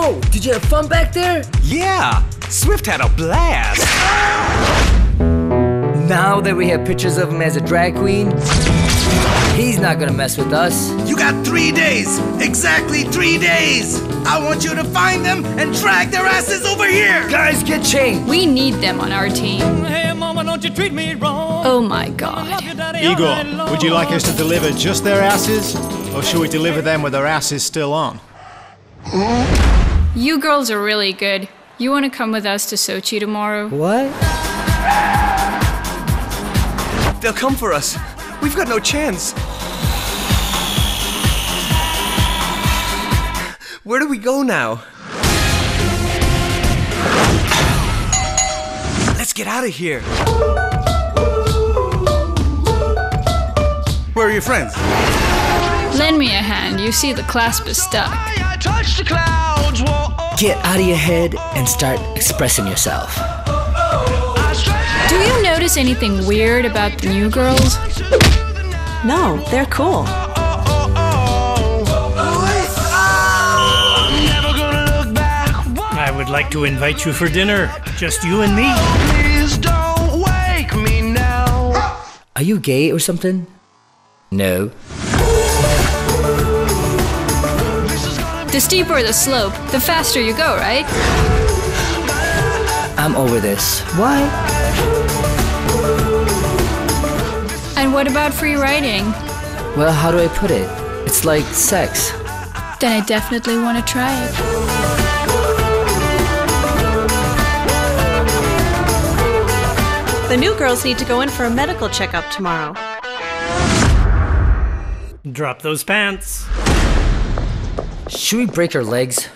Whoa, did you have fun back there? Yeah, Swift had a blast. Now that we have pictures of him as a drag queen, he's not gonna mess with us. You got 3 days! Exactly 3 days! I want you to find them and drag their asses over here! Guys, get changed! We need them on our team. Hey, mama, don't you treat me wrong. Oh my god. Igor, would you like us to deliver just their asses? Or should we deliver them with their asses still on? You girls are really good. You want to come with us to Sochi tomorrow? What? They'll come for us. We've got no chance. Where do we go now? Let's get out of here. Where are your friends? Lend me a hand. You see the clasp is stuck. Get out of your head and start expressing yourself. Do you notice anything weird about the new girls? No, they're cool. I would like to invite you for dinner. Just you and me. Please don't wake me now. Are you gay or something? No. The steeper the slope, the faster you go, right? I'm over this. Why? And what about free riding? Well, how do I put it? It's like sex. Then I definitely want to try it. The new girls need to go in for a medical checkup tomorrow. Drop those pants. Should we break her legs?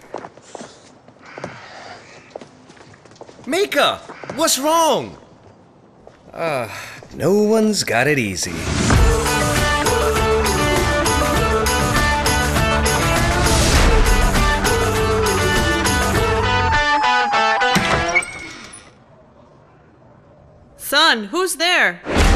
Mika, what's wrong? No one's got it easy. Son, who's there?